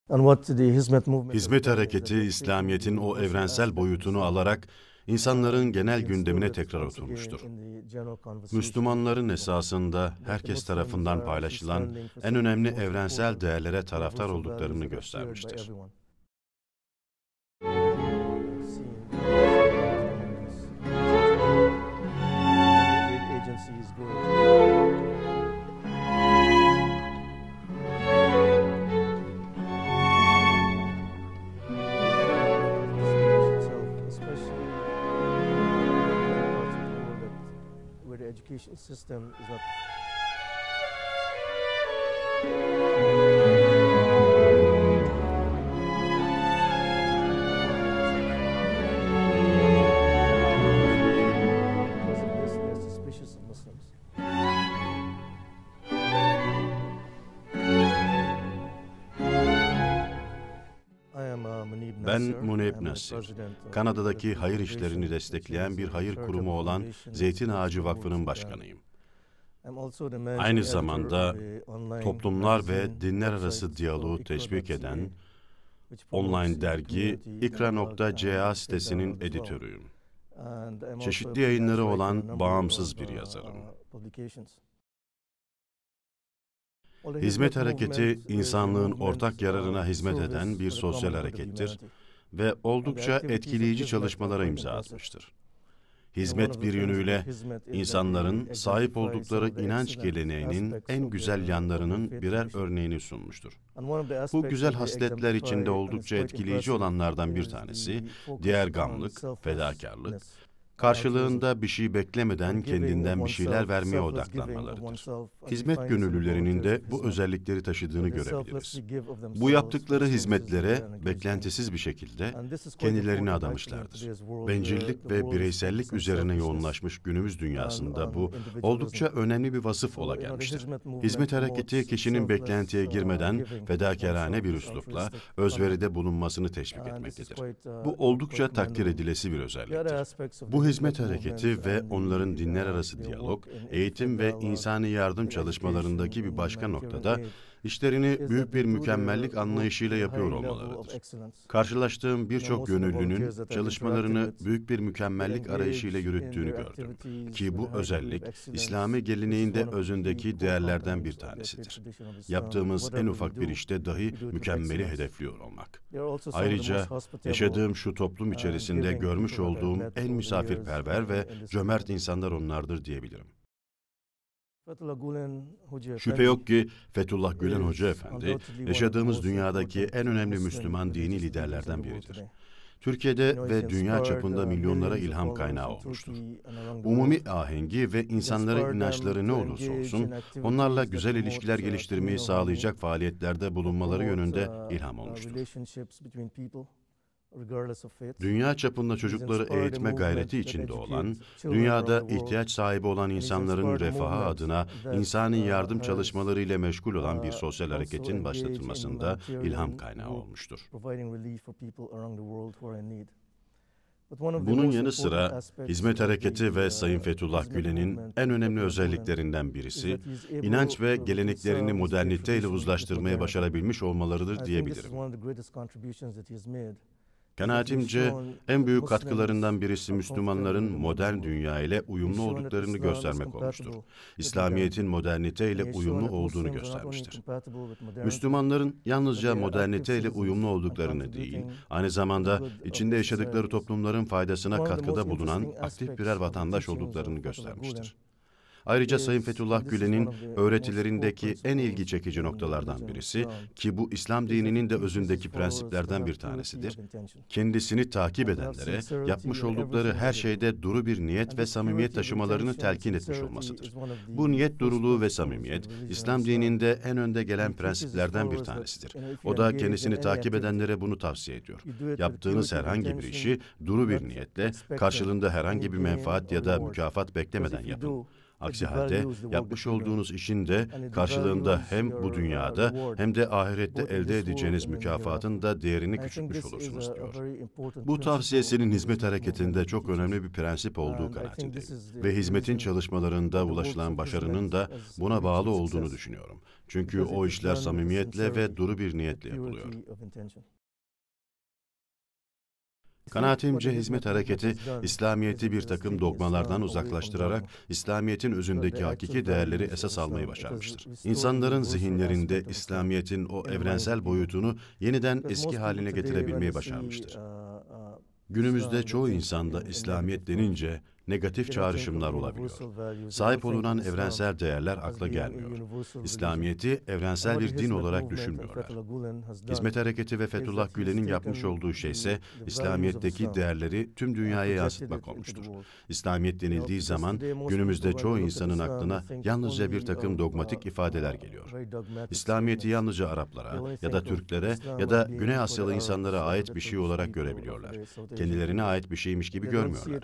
Hizmet hareketi, İslamiyet'in o evrensel boyutunu alarak insanların genel gündemine tekrar oturmuştur. Müslümanların esasında herkes tarafından paylaşılan en önemli evrensel değerlere taraftar olduklarını göstermiştir. Education system is not because of this, they're suspicious of Muslims. Ben Munib Nasir, Kanada'daki hayır işlerini destekleyen bir hayır kurumu olan Zeytin Ağacı Vakfı'nın başkanıyım. Aynı zamanda toplumlar ve dinler arası diyaloğu teşvik eden online dergi ikra.ca sitesinin editörüyüm. Çeşitli yayınları olan bağımsız bir yazarım. Hizmet hareketi, insanlığın ortak yararına hizmet eden bir sosyal harekettir ve oldukça etkileyici çalışmalara imza atmıştır. Hizmet bir yönüyle insanların sahip oldukları inanç geleneğinin en güzel yanlarının birer örneğini sunmuştur. Bu güzel hasletler içinde oldukça etkileyici olanlardan bir tanesi, diğergamlık, fedakarlık, karşılığında bir şey beklemeden kendinden bir şeyler vermeye odaklanmalarıdır. Hizmet gönüllülerinin de bu özellikleri taşıdığını görebiliriz. Bu yaptıkları hizmetlere beklentisiz bir şekilde kendilerini adamışlardır. Bencillik ve bireysellik üzerine yoğunlaşmış günümüz dünyasında bu oldukça önemli bir vasıf ola gelmiştir. Hizmet hareketi kişinin beklentiye girmeden fedakarane bir üslupla özveride bulunmasını teşvik etmektedir. Bu oldukça takdir edilesi bir özelliktir. Bu hizmet hareketi ve onların dinler arası diyalog, eğitim ve insani yardım çalışmalarındaki bir başka noktada işlerini büyük bir mükemmellik anlayışıyla yapıyor olmalarıdır. Karşılaştığım birçok gönüllünün çalışmalarını büyük bir mükemmellik arayışıyla yürüttüğünü gördüm. Ki bu özellik, İslami geleneğin de özündeki değerlerden bir tanesidir. Yaptığımız en ufak bir işte dahi mükemmeli hedefliyor olmak. Ayrıca yaşadığım şu toplum içerisinde görmüş olduğum en misafirperver ve cömert insanlar onlardır diyebilirim. Şüphe yok ki Fethullah Gülen Hoca Efendi, yaşadığımız dünyadaki en önemli Müslüman dini liderlerden biridir. Türkiye'de ve dünya çapında milyonlara ilham kaynağı olmuştur. Umumi ahengi ve insanların inançları ne olursa olsun, onlarla güzel ilişkiler geliştirmeyi sağlayacak faaliyetlerde bulunmaları yönünde ilham olmuştur. Dünya çapında çocukları eğitme gayreti içinde olan, dünyada ihtiyaç sahibi olan insanların refahı adına insani yardım çalışmaları ile meşgul olan bir sosyal hareketin başlatılmasında ilham kaynağı olmuştur. Bunun yanı sıra hizmet hareketi ve Sayın Fethullah Gülen'in en önemli özelliklerinden birisi, inanç ve geleneklerini moderniteyle uzlaştırmaya başarabilmiş olmalarıdır diyebilirim. Kanaatimce en büyük katkılarından birisi Müslümanların modern dünya ile uyumlu olduklarını göstermek olmuştur. İslamiyet'in modernite ile uyumlu olduğunu göstermiştir. Müslümanların yalnızca modernite ile uyumlu olduklarını değil, aynı zamanda içinde yaşadıkları toplumların faydasına katkıda bulunan aktif birer vatandaş olduklarını göstermiştir. Ayrıca Sayın Fethullah Gülen'in öğretilerindeki en ilgi çekici noktalardan birisi, ki bu İslam dininin de özündeki prensiplerden bir tanesidir, kendisini takip edenlere yapmış oldukları her şeyde duru bir niyet ve samimiyet taşımalarını telkin etmiş olmasıdır. Bu niyet duruluğu ve samimiyet, İslam dininde en önde gelen prensiplerden bir tanesidir. O da kendisini takip edenlere bunu tavsiye ediyor. Yaptığınız herhangi bir işi duru bir niyetle, karşılığında herhangi bir menfaat ya da mükafat beklemeden yapın. Aksi halde yapmış olduğunuz işin de karşılığında hem bu dünyada hem de ahirette elde edeceğiniz mükafatın da değerini küçültmüş olursunuz diyor. Bu tavsiyesinin hizmet hareketinde çok önemli bir prensip olduğu kanaatindeyim. Ve hizmetin çalışmalarında ulaşılan başarının da buna bağlı olduğunu düşünüyorum. Çünkü o işler samimiyetle ve duru bir niyetle yapılıyor. Kanaatimce hizmet hareketi, İslamiyet'i bir takım dogmalardan uzaklaştırarak, İslamiyet'in özündeki hakiki değerleri esas almayı başarmıştır. İnsanların zihinlerinde İslamiyet'in o evrensel boyutunu yeniden eski haline getirebilmeyi başarmıştır. Günümüzde çoğu insanda İslamiyet denince negatif çağrışımlar olabiliyor. Sahip olunan evrensel değerler akla gelmiyor. İslamiyet'i evrensel bir din olarak düşünmüyorlar. Hizmet Hareketi ve Fethullah Gülen'in yapmış olduğu şey ise İslamiyet'teki değerleri tüm dünyaya yansıtmak olmuştur. İslamiyet denildiği zaman günümüzde çoğu insanın aklına yalnızca bir takım dogmatik ifadeler geliyor. İslamiyet'i yalnızca Araplara ya da Türklere ya da Güney Asyalı insanlara ait bir şey olarak görebiliyorlar. Kendilerine ait bir şeymiş gibi görmüyorlar.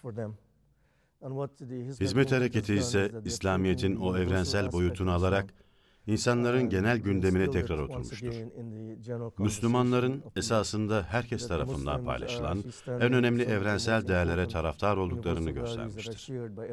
Hizmet hareketi ise İslamiyet'in o evrensel boyutunu alarak insanların genel gündemine tekrar oturmuştur. Müslümanların esasında herkes tarafından paylaşılan en önemli evrensel değerlere taraftar olduklarını göstermiştir.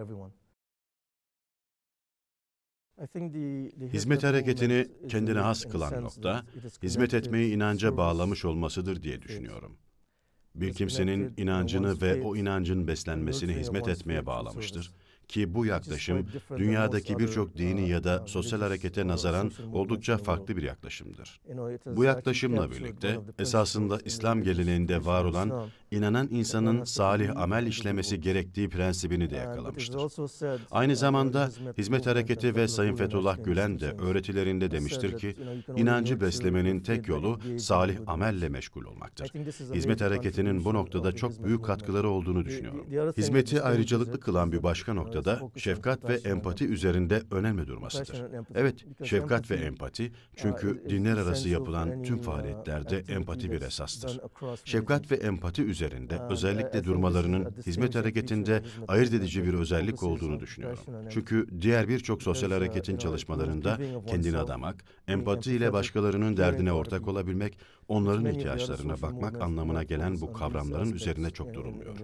Hizmet hareketini kendine has kılan nokta, hizmet etmeyi inanca bağlamış olmasıdır diye düşünüyorum. Bir kimsenin inancını ve o inancın beslenmesini hizmet etmeye bağlamıştır. Ki bu yaklaşım, dünyadaki birçok dini ya da sosyal harekete nazaran oldukça farklı bir yaklaşımdır. Bu yaklaşımla birlikte, esasında İslam geleneğinde var olan, inanan insanın salih amel işlemesi gerektiği prensibini de yakalamıştır. Aynı zamanda Hizmet Hareketi ve Sayın Fethullah Gülen de öğretilerinde demiştir ki, inancı beslemenin tek yolu salih amelle meşgul olmaktır. Hizmet Hareketi'nin bu noktada çok büyük katkıları olduğunu düşünüyorum. Hizmeti ayrıcalıklı kılan bir başka nokta da şefkat ve empati üzerinde önemli durmasıdır. Evet, şefkat ve empati, çünkü dinler arası yapılan tüm faaliyetlerde empati bir esastır. Şefkat ve empati üzerinde özellikle durmalarının hizmet hareketinde ayırt edici bir özellik olduğunu düşünüyorum. Çünkü diğer birçok sosyal hareketin çalışmalarında kendini adamak, empati ile başkalarının derdine ortak olabilmek, onların ihtiyaçlarına bakmak anlamına gelen bu kavramların üzerine çok durulmuyor.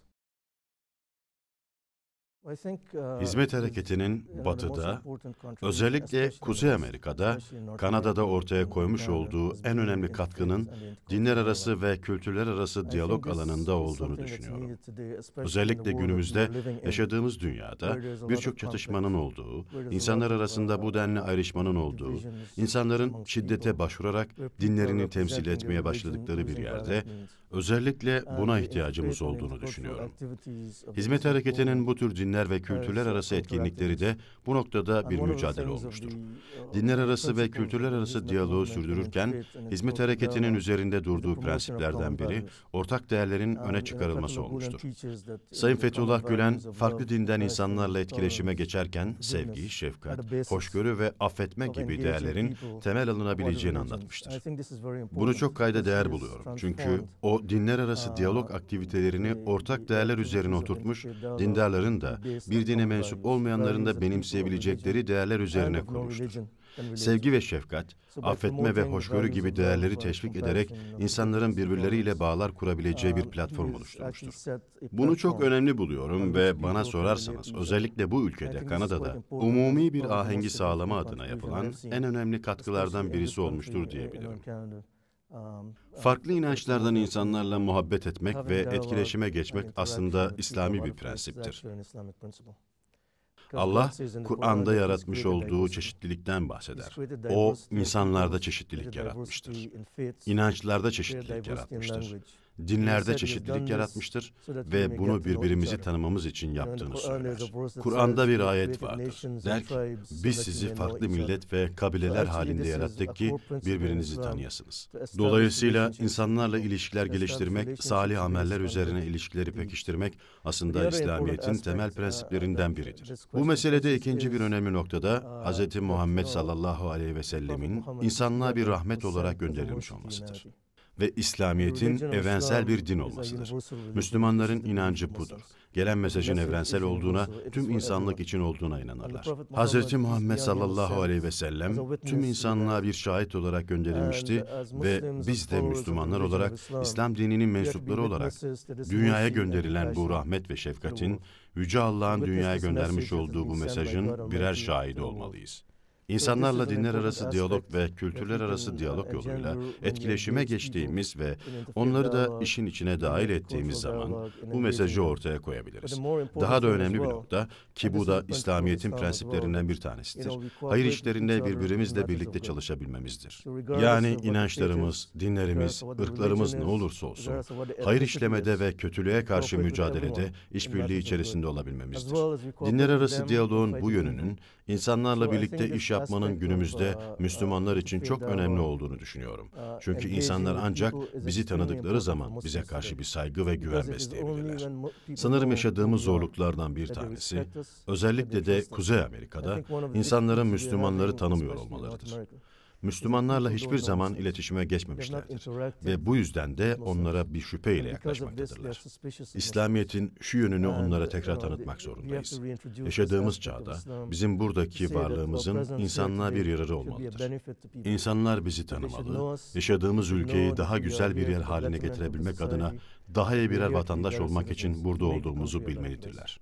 Hizmet hareketinin Batı'da, özellikle Kuzey Amerika'da, Kanada'da ortaya koymuş olduğu en önemli katkının dinler arası ve kültürler arası diyalog alanında olduğunu düşünüyorum. Özellikle günümüzde yaşadığımız dünyada birçok çatışmanın olduğu, insanlar arasında bu denli ayrışmanın olduğu, insanların şiddete başvurarak dinlerini temsil etmeye başladıkları bir yerde, özellikle buna ihtiyacımız olduğunu düşünüyorum. Hizmet hareketinin bu tür dinler ve kültürler arası etkinlikleri de bu noktada bir mücadele olmuştur. Dinler arası ve kültürler arası diyaloğu sürdürürken, hizmet hareketinin üzerinde durduğu prensiplerden biri, ortak değerlerin öne çıkarılması olmuştur. Sayın Fethullah Gülen, farklı dinden insanlarla etkileşime geçerken, sevgi, şefkat, hoşgörü ve affetme gibi değerlerin temel alınabileceğini anlatmıştır. Bunu çok kayda değer buluyorum. Çünkü o dinler arası diyalog aktivitelerini ortak değerler üzerine oturtmuş, dindarların da bir dine mensup olmayanların da benimseyebilecekleri değerler üzerine kurmuştur. Sevgi ve şefkat, affetme ve hoşgörü gibi değerleri teşvik ederek insanların birbirleriyle bağlar kurabileceği bir platform oluşturmuştur. Bunu çok önemli buluyorum ve bana sorarsanız özellikle bu ülkede, Kanada'da, umumi bir ahengi sağlama adına yapılan en önemli katkılardan birisi olmuştur diyebilirim. Farklı inançlardan insanlarla muhabbet etmek ve etkileşime geçmek aslında İslami bir prensiptir. Allah, Kur'an'da yaratmış olduğu çeşitlilikten bahseder. O, insanlarda çeşitlilik yaratmıştır. İnançlarda çeşitlilik yaratmıştır. Dinlerde çeşitlilik yaratmıştır ve bunu birbirimizi tanımamız için yaptığını söyler. Kur'an'da bir ayet vardır. Der ki, biz sizi farklı millet ve kabileler halinde yarattık ki birbirinizi tanıyasınız. Dolayısıyla insanlarla ilişkiler geliştirmek, salih ameller üzerine ilişkileri pekiştirmek aslında İslamiyet'in temel prensiplerinden biridir. Bu meselede ikinci bir önemli noktada Hz. Muhammed sallallahu aleyhi ve sellemin insanlığa bir rahmet olarak gönderilmiş olmasıdır. ve İslamiyet'in evrensel bir din olmasıdır. Müslümanların inancı budur. Gelen mesajın evrensel olduğuna, tüm insanlık için olduğuna inanırlar. Hz. Muhammed sallallahu aleyhi ve sellem tüm insanlığa bir şahit olarak gönderilmişti ve biz de Müslümanlar olarak, İslam dininin mensupları olarak dünyaya gönderilen bu rahmet ve şefkatin, Yüce Allah'ın dünyaya göndermiş olduğu bu mesajın birer şahidi olmalıyız. İnsanlarla dinler arası diyalog ve kültürler arası diyalog yoluyla etkileşime geçtiğimiz ve onları da işin içine dahil ettiğimiz zaman bu mesajı ortaya koyabiliriz. Daha da önemli bir nokta ki bu da İslamiyet'in prensiplerinden bir tanesidir. Hayır işlerinde birbirimizle birlikte çalışabilmemizdir. Yani inançlarımız, dinlerimiz, ırklarımız ne olursa olsun, hayır işlemede ve kötülüğe karşı mücadelede işbirliği içerisinde olabilmemizdir. Dinler arası diyaloğun bu yönünün İnsanlarla birlikte iş yapmanın günümüzde Müslümanlar için çok önemli olduğunu düşünüyorum. Çünkü insanlar ancak bizi tanıdıkları zaman bize karşı bir saygı ve güven besleyebilirler. Sanırım yaşadığımız zorluklardan bir tanesi, özellikle de Kuzey Amerika'da insanların Müslümanları tanımıyor olmalarıdır. Müslümanlarla hiçbir zaman iletişime geçmemişlerdir ve bu yüzden de onlara bir şüpheyle yaklaşmaktadırlar. İslamiyet'in şu yönünü onlara tekrar tanıtmak zorundayız. Yaşadığımız çağda bizim buradaki varlığımızın insanlığa bir yararı olmalıdır. İnsanlar bizi tanımalı, yaşadığımız ülkeyi daha güzel bir yer haline getirebilmek adına daha iyi birer vatandaş olmak için burada olduğumuzu bilmelidirler.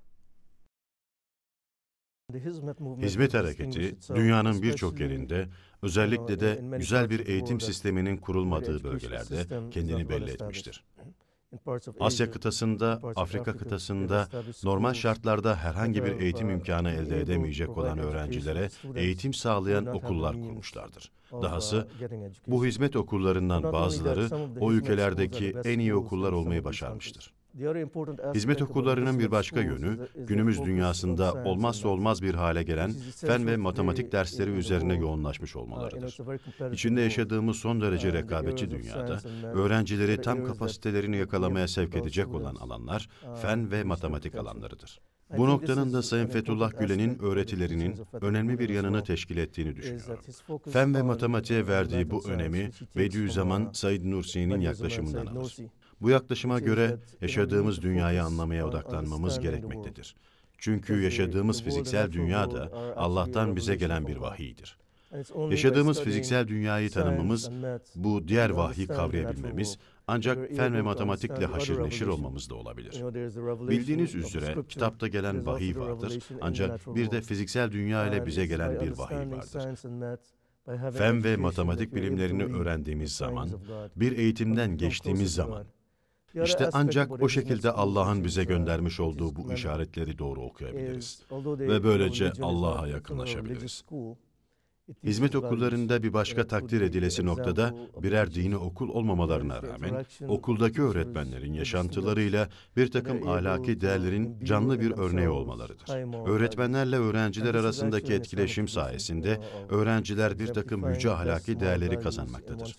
Hizmet hareketi, dünyanın birçok yerinde, özellikle de güzel bir eğitim sisteminin kurulmadığı bölgelerde kendini belli etmiştir. Asya kıtasında, Afrika kıtasında normal şartlarda herhangi bir eğitim imkanı elde edemeyecek olan öğrencilere eğitim sağlayan okullar kurmuşlardır. Dahası bu hizmet okullarından bazıları o ülkelerdeki en iyi okullar olmayı başarmıştır. Hizmet okullarının bir başka yönü, günümüz dünyasında olmazsa olmaz bir hale gelen fen ve matematik dersleri üzerine yoğunlaşmış olmalarıdır. İçinde yaşadığımız son derece rekabetçi dünyada, öğrencileri tam kapasitelerini yakalamaya sevk edecek olan alanlar, fen ve matematik alanlarıdır. Bu noktanın da Sayın Fethullah Gülen'in öğretilerinin önemli bir yanını teşkil ettiğini düşünüyorum. Fen ve matematiğe verdiği bu önemi, Bediüzzaman Said Nursi'nin yaklaşımından alır. Bu yaklaşıma göre yaşadığımız dünyayı anlamaya odaklanmamız gerekmektedir. Çünkü yaşadığımız fiziksel dünya da Allah'tan bize gelen bir vahiydir. Yaşadığımız fiziksel dünyayı tanımamız, bu diğer vahyi kavrayabilmemiz, ancak fen ve matematikle haşır neşir olmamızda olabilir. Bildiğiniz üzere kitapta gelen vahiy vardır, ancak bir de fiziksel dünya ile bize gelen bir vahiy vardır. Fen ve matematik bilimlerini öğrendiğimiz zaman, bir eğitimden geçtiğimiz zaman, İşte ancak o şekilde Allah'ın bize göndermiş olduğu bu işaretleri doğru okuyabiliriz ve böylece Allah'a yakınlaşabiliriz. Hizmet okullarında bir başka takdir edilesi noktada birer dini okul olmamalarına rağmen okuldaki öğretmenlerin yaşantılarıyla bir takım ahlaki değerlerin canlı bir örneği olmalarıdır. Öğretmenlerle öğrenciler arasındaki etkileşim sayesinde öğrenciler bir takım yüce ahlaki değerleri kazanmaktadır.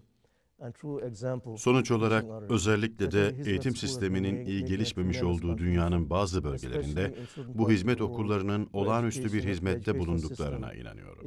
Sonuç olarak özellikle de eğitim sisteminin iyi gelişmemiş olduğu dünyanın bazı bölgelerinde bu hizmet okullarının olağanüstü bir hizmette bulunduklarına inanıyorum.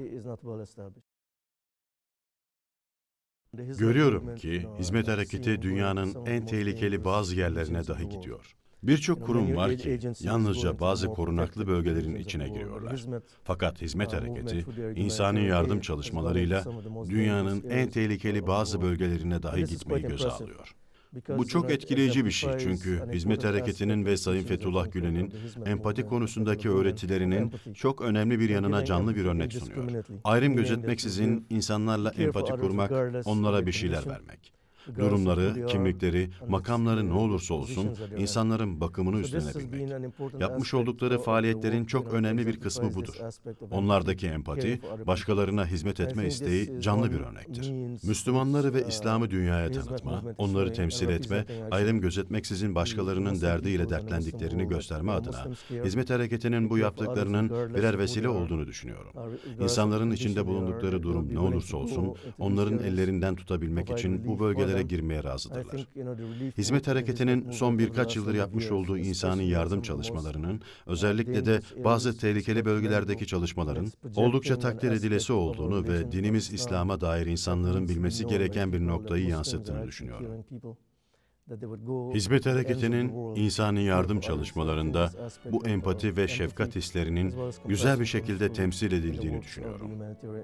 Görüyorum ki hizmet hareketi dünyanın en tehlikeli bazı yerlerine dahi gidiyor. Birçok kurum var ki yalnızca bazı korunaklı bölgelerin içine giriyorlar. Fakat hizmet hareketi, insani yardım çalışmalarıyla dünyanın en tehlikeli bazı bölgelerine dahi gitmeyi göze alıyor. Bu çok etkileyici bir şey çünkü hizmet hareketinin ve Sayın Fethullah Gülen'in empati konusundaki öğretilerinin çok önemli bir yanına canlı bir örnek sunuyor. Ayrım gözetmeksizin insanlarla empati kurmak, onlara bir şeyler vermek. Durumları, kimlikleri, makamları ne olursa olsun insanların bakımını üstlenebilmek. Yapmış oldukları faaliyetlerin çok önemli bir kısmı budur. Onlardaki empati, başkalarına hizmet etme isteği canlı bir örnektir. Müslümanları ve İslam'ı dünyaya tanıtma, onları temsil etme, ayrım gözetmeksizin başkalarının derdiyle dertlendiklerini gösterme adına hizmet hareketinin bu yaptıklarının birer vesile olduğunu düşünüyorum. İnsanların içinde bulundukları durum ne olursa olsun onların ellerinden tutabilmek için bu bölgelere mücadelelere girmeye razıdırlar. Hizmet hareketinin son birkaç yıldır yapmış olduğu insani yardım çalışmalarının, özellikle de bazı tehlikeli bölgelerdeki çalışmaların oldukça takdir edilesi olduğunu ve dinimiz İslam'a dair insanların bilmesi gereken bir noktayı yansıttığını düşünüyorum. Hizmet hareketinin insani yardım çalışmalarında bu empati ve şefkat hislerinin güzel bir şekilde temsil edildiğini düşünüyorum.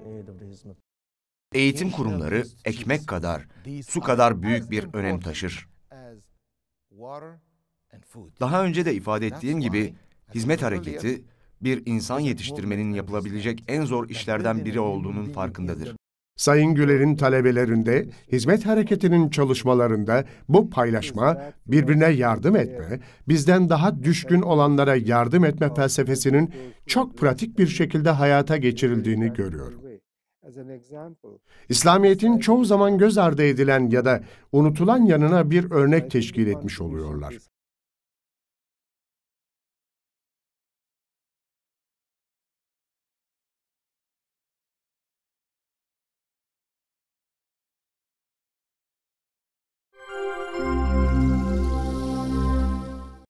Eğitim kurumları ekmek kadar, su kadar büyük bir önem taşır. Daha önce de ifade ettiğim gibi, hizmet hareketi, bir insan yetiştirmenin yapılabilecek en zor işlerden biri olduğunun farkındadır. Sayın Güler'in talebelerinde, hizmet hareketinin çalışmalarında bu paylaşma, birbirine yardım etme, bizden daha düşkün olanlara yardım etme felsefesinin çok pratik bir şekilde hayata geçirildiğini görüyorum. İslamiyet'in çoğu zaman göz ardı edilen ya da unutulan yanına bir örnek teşkil etmiş oluyorlar.